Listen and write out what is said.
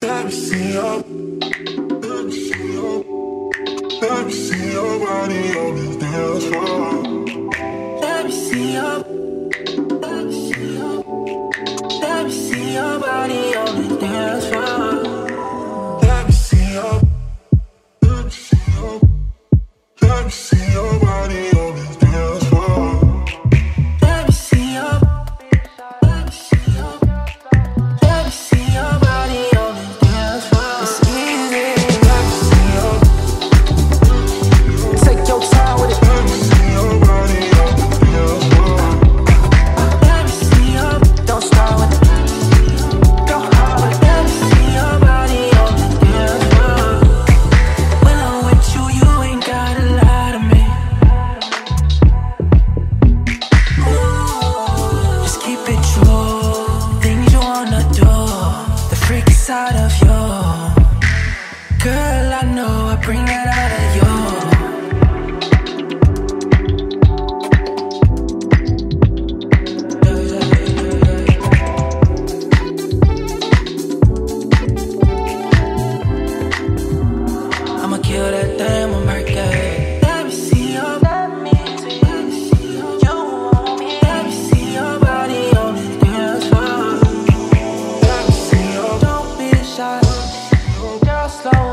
Let me see your, let me see your, let me see your body on the dance floor. Let me see your, let me see your, let me see your body on the dance floor. Let me see your, let me see your, let me see your body on the dance floor. Let me see your, let me see your, let me see your body on the dance floor. It's easy. Let me see your, take your time with it. Let me see your body on the dance floor. Let me see your, don't start with it. Go hard with it. Let me see your body on the dance floor. When I'm with you, you ain't gotta lie to me. Just keep it true. Things you wanna do, the freaky side of you. Girl, I know I bring that out of you. I'ma kill that thing, I'ma murk it. Let me see your, let me see your, you want me. Let me see your body on the dance floor. Let me see your, don't be shy. Girl, slow